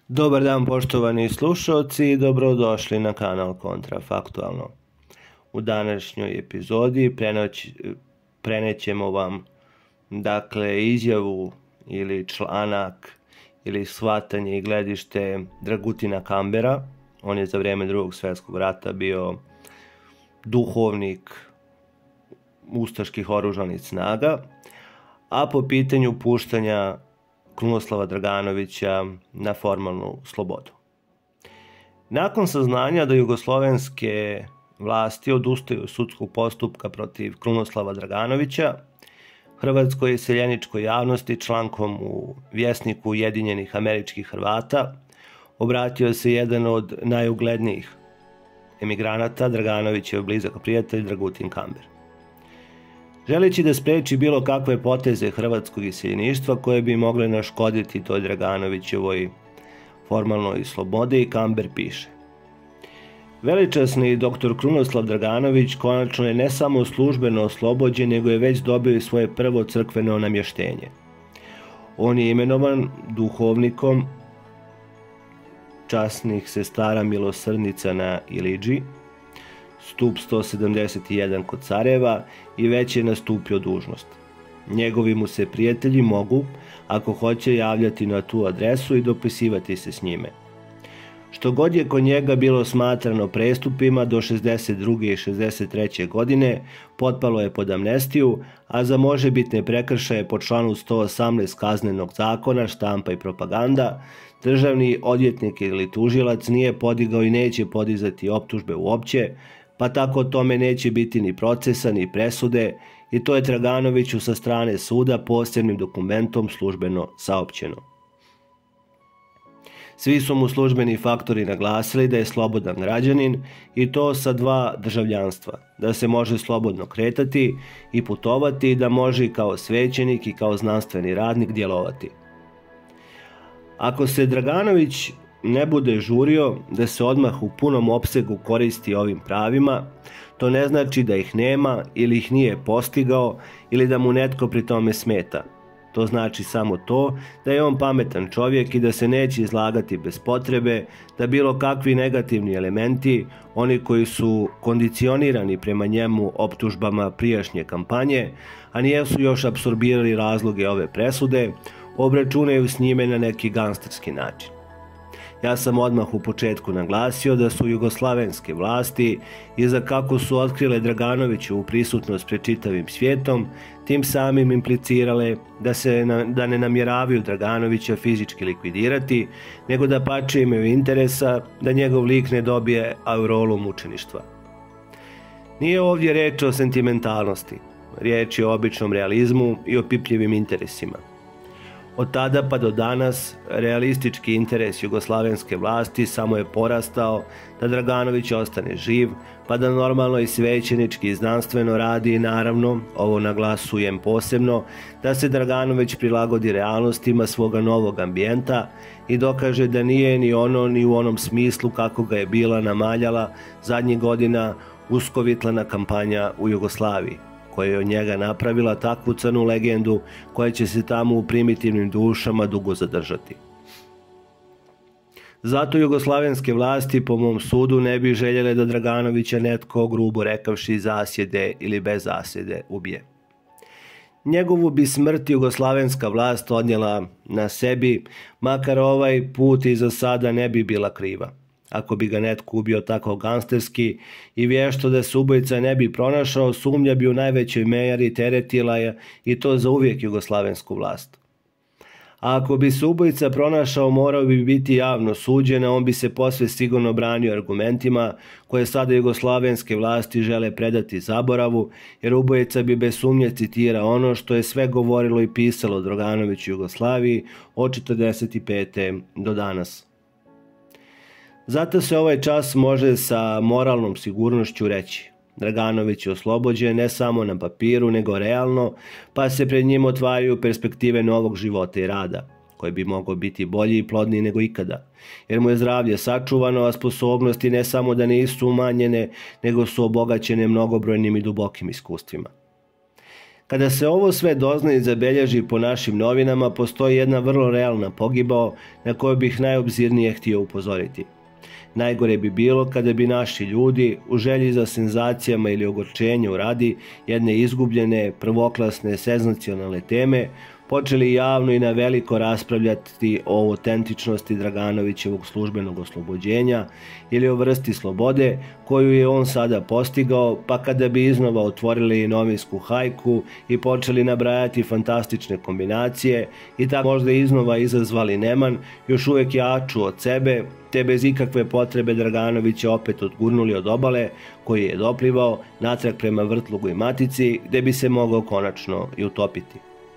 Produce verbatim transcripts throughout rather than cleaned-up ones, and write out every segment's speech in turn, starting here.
Dobar dan poštovani slušalci i dobrodošli na kanal Kontrafaktualno. U današnjoj epizodi prenećemo vam dakle izjavu ili članak ili shvatanje i gledište Dragutina Kambera. On je za vrijeme Drugog svjetskog rata bio duhovnik ustaških oružanih snaga, a po pitanju puštanja Krunoslava Draganovića na formalnu slobodu. Nakon saznanja da jugoslovenske vlasti odustaju od sudskog postupka protiv Krunoslava Draganovića, hrvatskoj iseljeničkoj javnosti člankom u Vjesniku Ujedinjenih Američkih Hrvata obratio se jedan od najuglednijih emigranata, Draganovićev blizak prijatelj Dragutin Kamber. Želeći da spreči bilo kakve poteze hrvatskog iseljeništva koje bi mogle naškoditi toj Draganovićevoj formalnoj slobodi, Kamber piše: Veličasni doktor Krunoslav Draganović konačno je ne samo službeno oslobođen, nego je već dobio i svoje prvo crkveno namještenje. On je imenovan duhovnikom časnih sestara milosrdnica na Iliđi, stup sto sedamdeset jedan kod Sarajeva, i već je nastupio dužnost. Njegovi mu se prijatelji mogu, ako hoće, javljati na tu adresu i dopisivati se s njime. Što god je kod njega bilo smatrano prestupima do šezdeset druge i šezdeset treće godine potpalo je pod amnestiju, a za možebitne prekršaje po članu sto osamnaest Kaznenog zakona, štampa i propaganda, državni odvjetnik ili tužilac nije podigao i neće podizati optužbe uopće, pa tako tome neće biti ni procesa ni presude, i to je Draganoviću sa strane suda posebnim dokumentom službeno saopćeno. Svi su mu službeni faktori naglasili da je slobodan građanin, i to sa dva državljanstva, da se može slobodno kretati i putovati, i da može i kao svećenik i kao znanstveni radnik djelovati. Ako se Draganović ne bude žurio da se odmah u punom opsegu koristi ovim pravima, to ne znači da ih nema ili ih nije postigao ili da mu netko pri tome smeta. To znači samo to da je on pametan čovjek i da se neće izlagati bez potrebe, da bilo kakvi negativni elementi, oni koji su kondicionirani prema njemu optužbama prijašnje kampanje, a nijesu još apsorbirali razloge ove presude, obračunaju s njime na neki gangsterski način. Ja sam odmah u početku naglasio da su jugoslavenske vlasti, iza kako su otkrile Draganoviću prisutnost pred čitavim svijetom, tim samim implicirale da, se, da ne namjeravaju Draganovića fizički likvidirati, nego da pače imaju interesa da njegov lik ne dobije aureolu mučeništva. Nije ovdje reč o sentimentalnosti, riječ je o običnom realizmu i opipljivim interesima. Od tada pa do danas realistički interes jugoslavenske vlasti samo je porastao da Draganović ostane živ, pa da normalno i svećenički i znanstveno radi, i naravno, ovo naglasujem posebno, da se Draganović prilagodi realnostima svoga novog ambijenta i dokaže da nije ni ono ni u onom smislu kako ga je bila namaljala zadnjih godina uskovitlana kampanja u Jugoslaviji, koja je od njega napravila takvu crnu legendu koja će se tamo u primitivnim dušama dugo zadržati. Zato jugoslavenske vlasti, po mom sudu, ne bi željele da Draganovića netko, grubo rekavši, zasjede ili bez zasjede ubije. Njegovu bi smrt jugoslavenska vlast odnijela na sebi, makar ovaj put i za sada ne bi bila kriva. Ako bi ga netko ubio tako gangsterski i vješto da se ubojica ne bi pronašao, sumnja bi u najvećoj mjeri teretila je i to za uvijek jugoslavensku vlast. A ako bi se ubojica pronašao, morao bi biti javno suđen, a on bi se posve sigurno branio argumentima koje sada jugoslavenske vlasti žele predati zaboravu, jer ubojica bi bez sumnje citirao ono što je sve govorilo i pisalo Draganoviću u Jugoslaviji od četrdeset pete do danas. Zato se ovaj čas može sa moralnom sigurnošću reći: Draganović je oslobođen ne samo na papiru, nego realno, pa se pred njim otvaraju perspektive novog života i rada, koji bi mogao biti bolji i plodniji nego ikada, jer mu je zdravlje sačuvano, a sposobnosti ne samo da nisu umanjene, nego su obogaćene mnogobrojnim i dubokim iskustvima. Kada se ovo sve dozna i zabelježi po našim novinama, postoji jedna vrlo realna pogibao na koju bih najobzirnije htio upozoriti. Najgore bi bilo kada bi naši ljudi, u želji za senzacijama ili ogorčenju radi jedne izgubljene, prvoklasne, senzacionalne teme, počeli javno i na veliko raspravljati o autentičnosti Draganovićevog službenog oslobođenja ili o vrsti slobode koju je on sada postigao, pa kada bi iznova otvorili novinsku hajku i počeli nabrajati fantastične kombinacije i tako možda iznova izazvali neman, još uvijek jaču od sebe, te bez ikakve potrebe Draganovića opet odgurnuli od obale koji je doplivao natrag prema vrtlugu i matici, gde bi se mogao konačno i utopiti.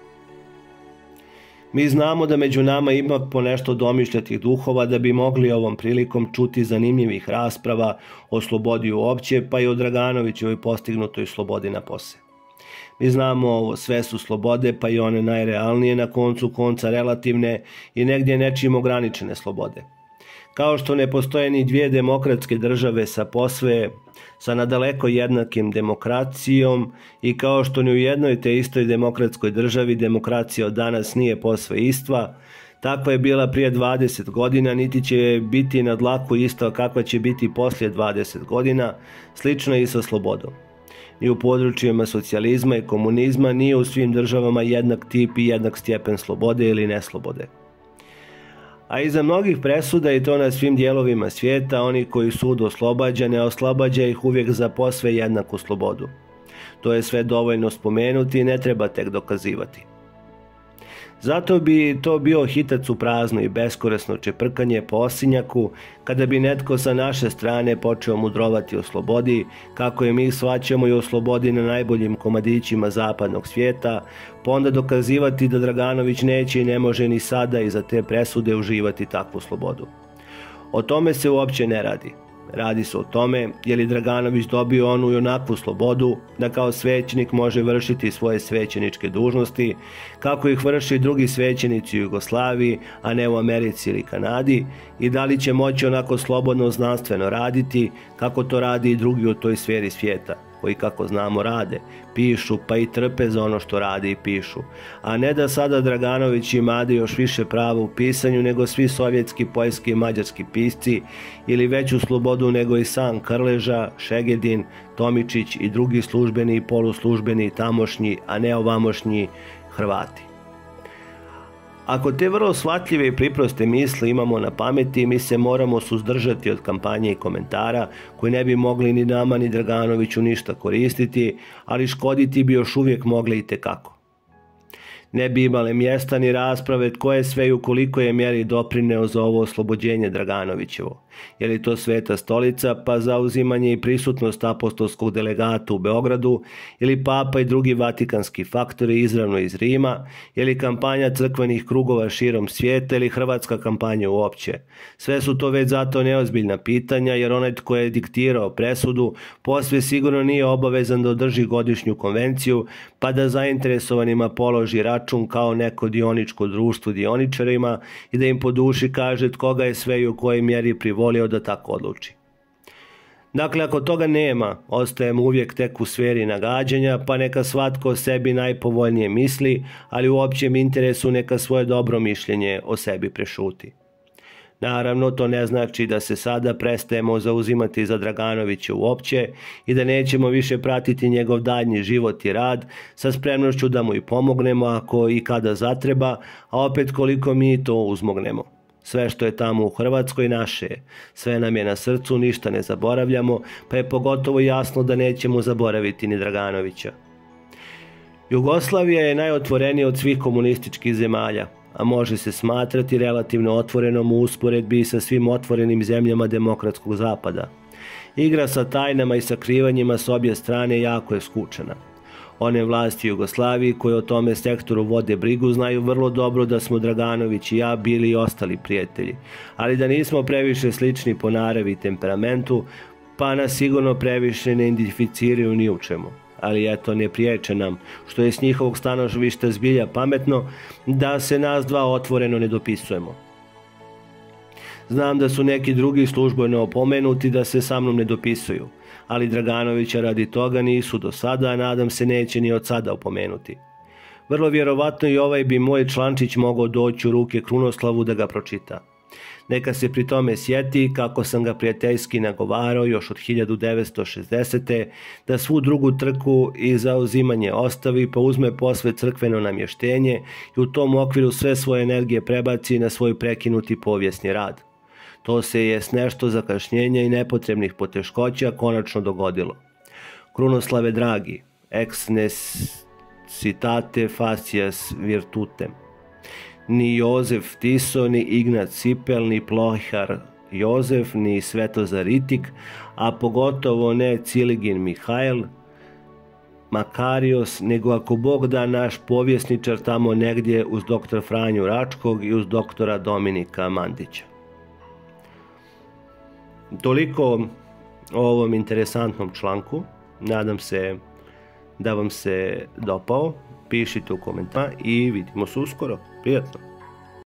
Mi znamo da među nama ima ponešto domišljatih duhova da bi mogli ovom prilikom čuti zanimljivih rasprava o slobodi uopće, pa i o Draganovićevoj postignutoj slobodi napose. Mi znamo ovo, sve su slobode, pa i one najrealnije, na koncu konca relativne i negdje nečim ograničene slobode. Kao što ne postoje ni dvije demokratske države sa posve, sa nadaleko jednakim demokracijom i kao što ni u jednoj te istoj demokratskoj državi demokracija od danas nije posve istva, takva je bila prije dvadeset godina, niti će biti na dlaku isto kakva će biti poslije dvadeset godina, slično i sa slobodom. Ni u područjima socijalizma i komunizma nije u svim državama jednak tip i jednak stjepen slobode ili neslobode. A iza mnogih presuda, i to na svim dijelovima svijeta, oni koji sud oslobađa, ne oslobađa ih uvijek za posve jednaku slobodu. To je sve dovoljno spomenuti i ne treba tek dokazivati. Zato bi to bio hitac u prazno i beskorisno čeprkanje po osinjaku kada bi netko sa naše strane počeo mudrovati o slobodi, kako je mi shvaćamo i o slobodi na najboljim komadićima zapadnog svijeta, pa onda dokazivati da Draganović neće i ne može ni sada iza te presude uživati takvu slobodu. O tome se uopće ne radi. Radi se o tome je li Draganović dobio onu i onakvu slobodu da kao svećenik može vršiti svoje svećeničke dužnosti, kako ih vrši drugi svećenici u Jugoslaviji, a ne u Americi ili Kanadi, i da li će moći onako slobodno znanstveno raditi, kako to radi i drugi u toj sferi svijeta, koji, kako znamo, rade, pišu pa i trpe za ono što rade i pišu, a ne da sada Draganović imade još više prava u pisanju nego svi sovjetski, poljski i mađarski pisci, ili veću slobodu nego i sam Krleža, Šegedin, Tomičić i drugi službeni i poluslužbeni tamošnji, a ne ovamošnji Hrvati. Ako te vrlo shvatljive i priproste misli imamo na pameti, mi se moramo suzdržati od kampanje i komentara koji ne bi mogli ni nama ni Draganoviću ništa koristiti, ali škoditi bi još uvijek mogli i tekako. Ne bi imale mjesta ni rasprave tko je sve i u koliko je mjeri doprineo za ovo oslobođenje Draganovićevo. Je li to Sveta stolica, pa zauzimanje i prisutnost apostolskog delegata u Beogradu, ili papa i drugi vatikanski faktori izravno iz Rima, je li kampanja crkvenih krugova širom svijeta ili hrvatska kampanja uopće. Sve su to već zato neozbiljna pitanja, jer onaj tko je diktirao presudu posve sigurno nije obavezan da održi godišnju konvenciju, pa da zainteresovanima položi račun kao neko dioničko društvo dioničarima i da im po duši kaže tko ga je sve i u kojoj mjeri privolio da tako odluči. Dakle, ako toga nema, ostajemo uvijek tek u sferi nagađanja, pa neka svatko o sebi najpovoljnije misli, ali u općem interesu neka svoje dobro mišljenje o sebi prešuti. Naravno, to ne znači da se sada prestajemo zauzimati za Draganovića uopće i da nećemo više pratiti njegov daljnji život i rad sa spremnošću da mu i pomognemo ako i kada zatreba, a opet koliko mi to uzmognemo. Sve što je tamo u Hrvatskoj naše je, sve nam je na srcu, ništa ne zaboravljamo, pa je pogotovo jasno da nećemo zaboraviti ni Draganovića. Jugoslavija je najotvorenija od svih komunističkih zemalja, a može se smatrati relativno otvorenom u usporedbi sa svim otvorenim zemljama demokratskog zapada. Igra sa tajnama i sakrivanjima s obje strane jako je skučena. One vlasti u Jugoslaviji koje o tome sektoru vode brigu znaju vrlo dobro da smo Draganović i ja bili i ostali prijatelji, ali da nismo previše slični po naravi i temperamentu, pa nas sigurno previše ne identificiraju ni u čemu. Ali eto, ne priječe nam, što je s njihovog stanovišta zbilja pametno, da se nas dva otvoreno ne dopisujemo. Znam da su neki drugi službeno opomenuti da se sa mnom ne dopisuju, ali Draganovića radi toga nisu do sada, a nadam se neće ni od sada opomenuti. Vrlo vjerovatno i ovaj bi moj člančić mogao doći u ruke Krunoslavu da ga pročita. Neka se pri tome sjeti kako sam ga prijateljski nagovarao još od hiljadu devetsto šezdesete. da svu drugu trku i zauzimanje ostavi pa uzme posve crkveno namještenje i u tom okviru sve svoje energije prebaci na svoj prekinuti povijesni rad. To se je s nešto zakašnjenja i nepotrebnih poteškoća konačno dogodilo. Krunoslave dragi, ex necessitate facias virtutem. Ni Jozef Tiso, ni Ignat Cipel, ni Plohar Jozef, ni Svetozar Itik, a pogotovo ne Ciligin Mihajl, Makarios, nego ako Bog da naš povjesničar tamo negdje uz doktora Franju Račkog i uz doktora Dominika Mandića. Toliko o ovom interesantnom članku. Nadam se da vam se dopao. Pišite u komentar i vidimo se uskoro. Prijatno!